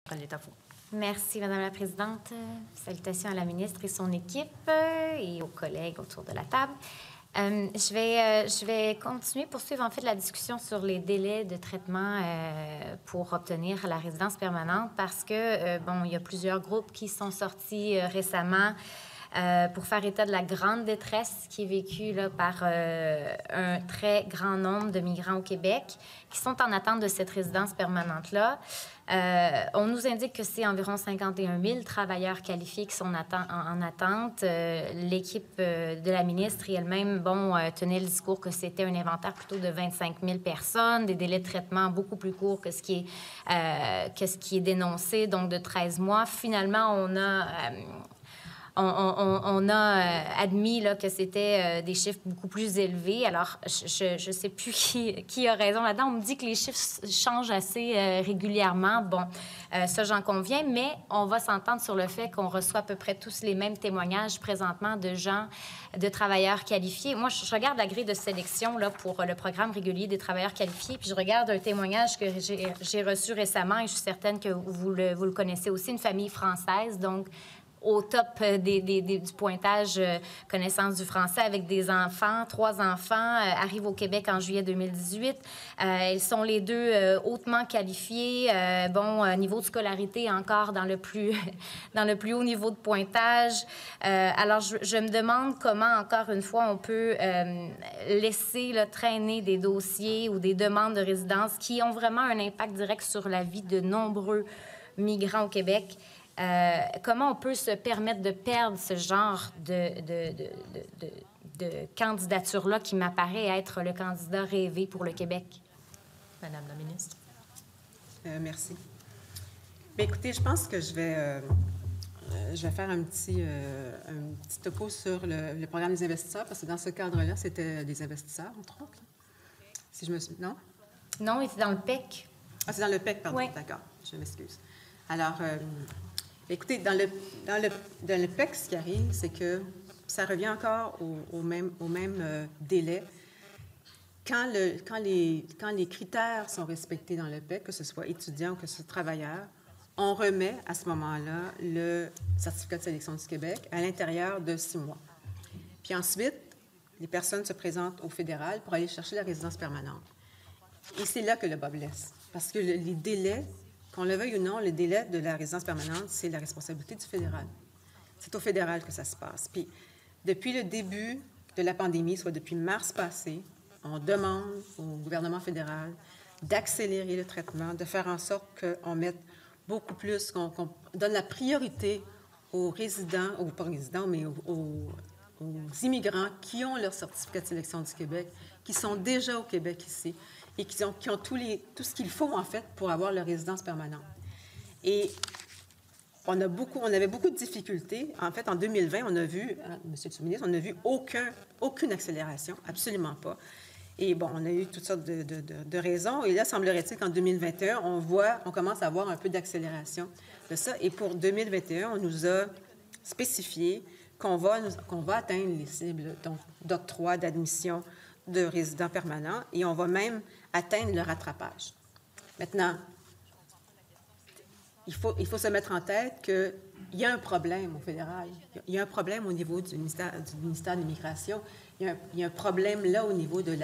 parole est à vous. Merci, Madame la Présidente. Salutations à la ministre et son équipe et aux collègues autour de la table. Je vais continuer, poursuivre en fait la discussion sur les délais de traitement pour obtenir la résidence permanente parce que, bon, il y a plusieurs groupes qui sont sortis récemment pour faire état de la grande détresse qui est vécue là, par un très grand nombre de migrants au Québec qui sont en attente de cette résidence permanente-là. On nous indique que c'est environ 51 000 travailleurs qualifiés qui sont en attente. L'équipe de la ministre et elle-même tenait le discours que c'était un inventaire plutôt de 25 000 personnes, des délais de traitement beaucoup plus courts que ce qui est dénoncé, donc de 13 mois. Finalement, on a admis là, que c'était des chiffres beaucoup plus élevés. Alors, je ne sais plus qui a raison là-dedans. On me dit que les chiffres changent assez régulièrement. Bon, ça, j'en conviens, mais on va s'entendre sur le fait qu'on reçoit à peu près tous les mêmes témoignages présentement de gens, de travailleurs qualifiés. Moi, je regarde la grille de sélection là, pour le programme régulier des travailleurs qualifiés, puis je regarde un témoignage que j'ai reçu récemment, et je suis certaine que vous le connaissez aussi, une famille française, donc au top du pointage connaissance du français avec des enfants, 3 enfants, arrivent au Québec en juillet 2018. Ils sont les deux hautement qualifiés, niveau de scolarité encore dans le plus haut niveau de pointage. Alors, je me demande comment, encore une fois, on peut laisser là, traîner des dossiers ou des demandes de résidence qui ont vraiment un impact direct sur la vie de nombreux migrants au Québec. Comment on peut se permettre de perdre ce genre de candidature-là qui m'apparaît être le candidat rêvé pour le Québec? Madame la ministre. Merci. Bien, écoutez, je pense que je vais faire un petit topo sur le programme des investisseurs, parce que dans ce cadre-là, c'était des investisseurs, entre autres. Si je me suis... Non? Non, c'est dans le PEC. Ah, c'est dans le PEC, pardon. Oui. D'accord, je m'excuse. Alors... écoutez, dans le PEC, ce qui arrive, c'est que ça revient encore au même délai. Quand les critères sont respectés dans le PEC, que ce soit étudiant ou que ce soit travailleur, on remet à ce moment-là le certificat de sélection du Québec à l'intérieur de 6 mois. Puis ensuite, les personnes se présentent au fédéral pour aller chercher la résidence permanente. Et c'est là que le bas blesse, parce que les délais, qu'on le veuille ou non, le délai de la résidence permanente, c'est la responsabilité du fédéral. C'est au fédéral que ça se passe. Puis, depuis le début de la pandémie, soit depuis mars passé, on demande au gouvernement fédéral d'accélérer le traitement, de faire en sorte qu'on mette beaucoup plus, qu'on donne la priorité aux résidents, pas résidents, mais aux immigrants qui ont leur certificat de sélection du Québec, qui sont déjà au Québec ici, et qui ont tout ce qu'il faut, en fait, pour avoir leur résidence permanente. Et on avait beaucoup de difficultés. En fait, en 2020, on a vu, Monsieur le sous-ministre, on n'a vu aucune accélération, absolument pas. Et bon, on a eu toutes sortes de raisons. Et là, semblerait-il qu'en 2021, on commence à voir un peu d'accélération de ça. Et pour 2021, on nous a spécifié qu'on va atteindre les cibles d'octroi, d'admission de résidents permanents, et on va même atteindre le rattrapage. Maintenant, il faut se mettre en tête qu'il y a un problème au fédéral. Il y a un problème au niveau du ministère de l'Immigration. Il y a un problème là au niveau de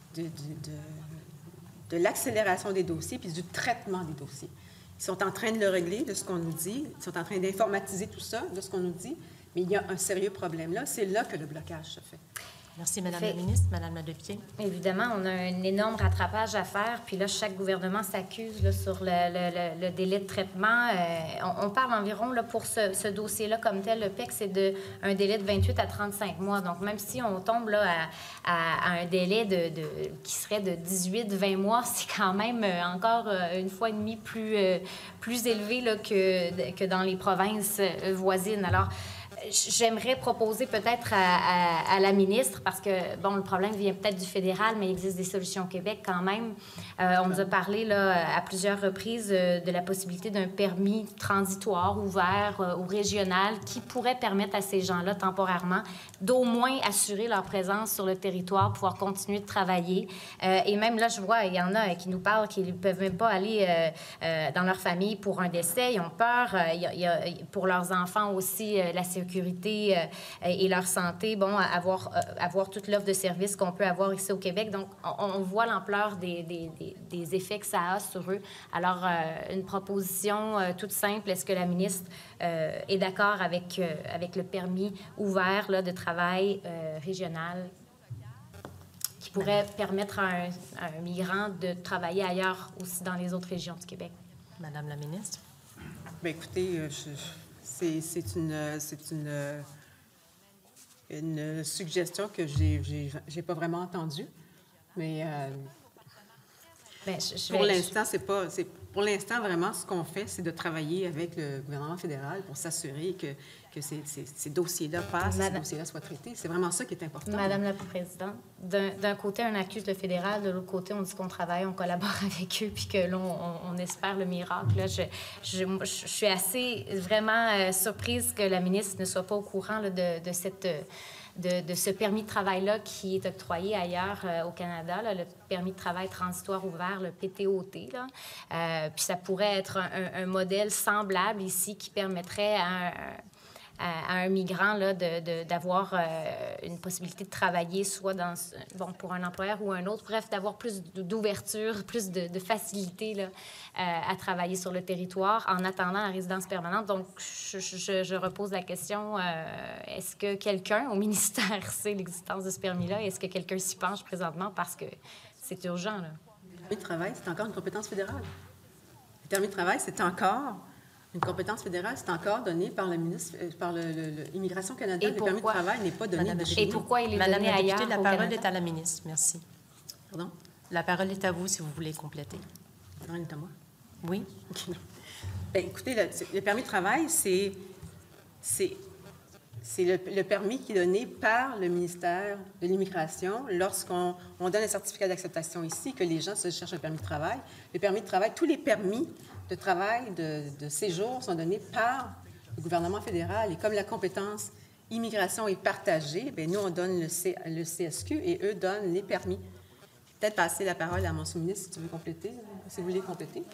l'accélération des dossiers puis du traitement des dossiers. Ils sont en train de le régler, de ce qu'on nous dit. Ils sont en train d'informatiser tout ça, de ce qu'on nous dit. Mais il y a un sérieux problème là. C'est là que le blocage se fait. Merci, Madame la ministre. Madame Ladepie. Évidemment, on a un énorme rattrapage à faire. Puis là, chaque gouvernement s'accuse là, sur le délai de traitement. On parle environ, là, pour ce dossier-là comme tel, le PEC, c'est un délai de 28 à 35 mois. Donc, même si on tombe là, à un délai qui serait de 18-20 mois, c'est quand même encore une fois et demie plus élevé là, que dans les provinces voisines. Alors, J'aimerais proposer peut-être à la ministre, parce que, bon, le problème vient peut-être du fédéral, mais il existe des solutions au Québec quand même. On nous a parlé là, à plusieurs reprises de la possibilité d'un permis transitoire ouvert ou régional qui pourrait permettre à ces gens-là temporairement d'au moins assurer leur présence sur le territoire, pouvoir continuer de travailler. Et même là, je vois, il y en a qui nous parlent qu'ils ne peuvent même pas aller dans leur famille pour un décès. Ils ont peur. Il y a, pour leurs enfants aussi, la sécurité et leur santé, bon, avoir toute l'offre de services qu'on peut avoir ici au Québec. Donc, on voit l'ampleur des effets que ça a sur eux. Alors, une proposition toute simple, est-ce que la ministre est d'accord avec le permis ouvert là, de travail régional qui pourrait permettre à un migrant de travailler ailleurs aussi dans les autres régions du Québec? Madame la ministre. Bien, écoutez, c'est une suggestion que j'ai pas vraiment entendue, mais Bien, pour l'instant, pour l'instant, vraiment, ce qu'on fait, c'est de travailler avec le gouvernement fédéral pour s'assurer que ces dossiers-là passent, ces dossiers-là soient traités. C'est vraiment ça qui est important. Madame la Présidente, d'un côté, on accuse le fédéral, de l'autre côté, on dit qu'on travaille, on collabore avec eux, puis que là, on espère le miracle. Là, je suis assez vraiment surprise que la ministre ne soit pas au courant là, de ce permis de travail-là qui est octroyé ailleurs au Canada, là, le permis de travail transitoire ouvert, le PTOT. Là. Puis ça pourrait être un modèle semblable ici qui permettrait à un migrant là, d'avoir une possibilité de travailler soit pour un employeur ou un autre, bref, d'avoir plus d'ouverture, plus de facilité là, à travailler sur le territoire en attendant la résidence permanente. Donc, je repose la question, est-ce que quelqu'un au ministère sait l'existence de ce permis-là? Est-ce que quelqu'un s'y penche présentement parce que c'est urgent? Là? Le permis de travail, c'est encore une compétence fédérale. Le permis de travail, c'est encore une compétence fédérale, c'est encore donné par le ministre, par l'Immigration Canada. Le permis de travail n'est pas donné de chez nous. Et pourquoi il est Madame donné la députée, ailleurs la au parole Canada? est à la ministre. Merci. Pardon? La parole est à vous si vous voulez compléter. La parole est à moi. Oui. Okay. Bien, écoutez, le permis de travail, c'est le permis qui est donné par le ministère de l'Immigration lorsqu'on donne un certificat d'acceptation ici, que les gens se cherchent un permis de travail. Le permis de travail, tous les permis de travail, de séjour sont donnés par le gouvernement fédéral. Et comme la compétence immigration est partagée, bien, nous, on donne le CSQ et eux donnent les permis. Peut-être passer la parole à mon sous-ministre si tu veux compléter, si vous voulez compléter.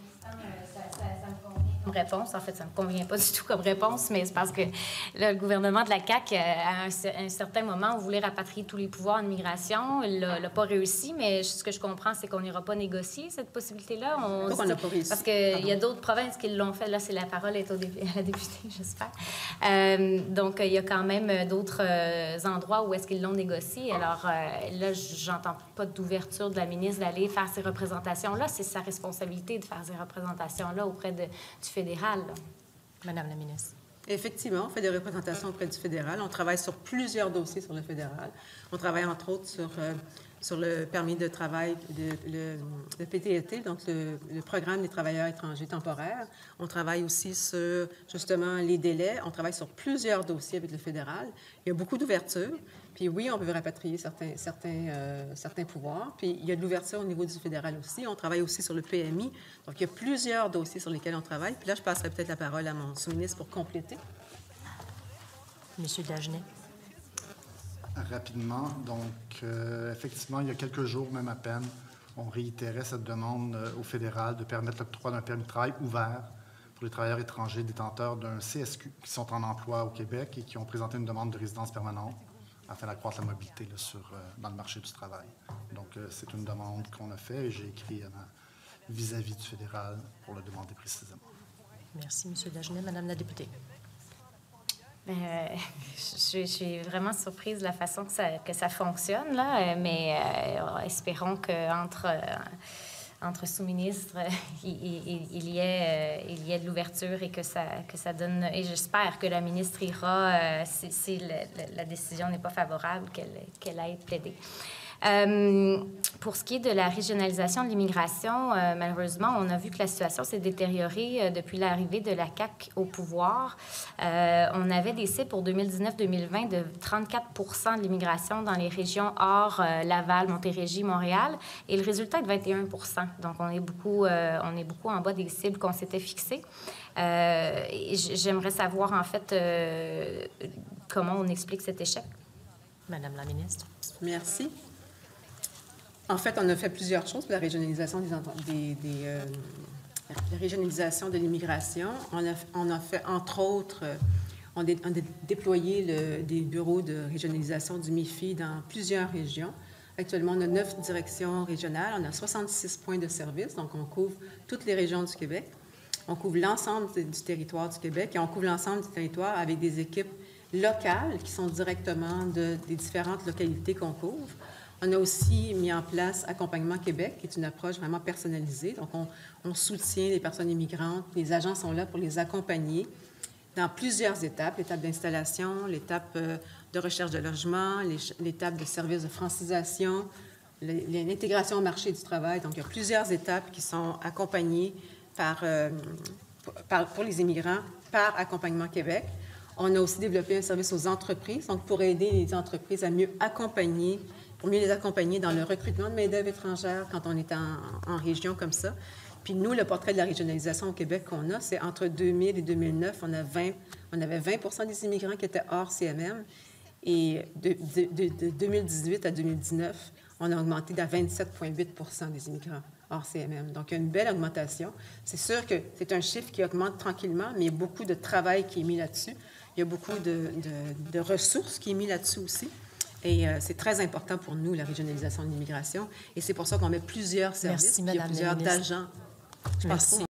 Comme réponse. En fait, ça ne me convient pas du tout comme réponse, mais c'est parce que là, le gouvernement de la CAQ, à un certain moment, voulait rapatrier tous les pouvoirs en immigration. Il l'a pas réussi, mais ce que je comprends, c'est qu'on n'ira pas négocier cette possibilité-là. Pourquoi on n'a pas réussi? Parce qu'il y a d'autres provinces qui l'ont fait. Là, c'est la parole est à la députée, j'espère. Donc, il y a quand même d'autres endroits où est-ce qu'ils l'ont négocié. Alors, là, j'entends pas d'ouverture de la ministre d'aller faire ces représentations-là. C'est sa responsabilité de faire ces représentations-là auprès du fédéral. Là. Madame la ministre. Effectivement, on fait des représentations auprès du fédéral. On travaille sur plusieurs dossiers sur le fédéral. On travaille, entre autres, sur le permis de travail, le PTET, donc le Programme des travailleurs étrangers temporaires. On travaille aussi sur, justement, les délais. On travaille sur plusieurs dossiers avec le fédéral. Il y a beaucoup d'ouverture. Puis oui, on peut rapatrier certains pouvoirs. Puis il y a de l'ouverture au niveau du fédéral aussi. On travaille aussi sur le PMI. Donc, il y a plusieurs dossiers sur lesquels on travaille. Puis là, je passerai peut-être la parole à mon sous-ministre pour compléter. Monsieur Dagenet. Rapidement. Donc, effectivement, il y a quelques jours, même à peine, on réitérait cette demande au fédéral de permettre l'octroi d'un permis de travail ouvert pour les travailleurs étrangers détenteurs d'un CSQ qui sont en emploi au Québec et qui ont présenté une demande de résidence permanente afin d'accroître la mobilité là, dans le marché du travail. Donc, c'est une demande qu'on a faite et j'ai écrit vis-à-vis du fédéral pour le demander précisément. Merci, Monsieur Dagenet. Madame la députée. Je suis vraiment surprise de la façon que ça fonctionne, là, mais espérons qu'entre sous-ministres, il y ait de l'ouverture et que ça donne... Et j'espère que la ministre ira, si la décision n'est pas favorable, qu'elle aille plaider. Pour ce qui est de la régionalisation de l'immigration, malheureusement, on a vu que la situation s'est détériorée depuis l'arrivée de la CAQ au pouvoir. On avait des cibles pour 2019-2020 de 34 de l'immigration dans les régions hors Laval, Montérégie, Montréal, et le résultat est de 21 Donc, on est beaucoup en bas des cibles qu'on s'était fixées. J'aimerais savoir, en fait, comment on explique cet échec. Madame la ministre. Merci. En fait, on a fait plusieurs choses pour la régionalisation la régionalisation de l'immigration. On a fait, entre autres, on a déployé des bureaux de régionalisation du MIFI dans plusieurs régions. Actuellement, on a 9 directions régionales, on a 66 points de service, donc on couvre toutes les régions du Québec. On couvre l'ensemble du territoire du Québec et on couvre l'ensemble du territoire avec des équipes locales qui sont directement des différentes localités qu'on couvre. On a aussi mis en place Accompagnement Québec, qui est une approche vraiment personnalisée. Donc, on soutient les personnes immigrantes. Les agents sont là pour les accompagner dans plusieurs étapes, l'étape d'installation, l'étape de recherche de logement, l'étape de service de francisation, l'intégration au marché du travail. Donc, il y a plusieurs étapes qui sont accompagnées pour les immigrants par Accompagnement Québec. On a aussi développé un service aux entreprises, donc pour aider les entreprises à pour mieux les accompagner dans le recrutement de main-d'œuvre étrangère quand on est en région comme ça. Puis nous, le portrait de la régionalisation au Québec qu'on a, c'est entre 2000 et 2009, on avait 20 des immigrants qui étaient hors CMM. Et de 2018 à 2019, on a augmenté à 27,8 des immigrants hors CMM. Donc, il y a une belle augmentation. C'est sûr que c'est un chiffre qui augmente tranquillement, mais il y a beaucoup de travail qui est mis là-dessus. Il y a beaucoup de ressources qui est mis là-dessus aussi. Et c'est très important pour nous, la régionalisation de l'immigration. Et c'est pour ça qu'on met plusieurs services, Merci, Madame il y a plusieurs la ministre. agents. Merci.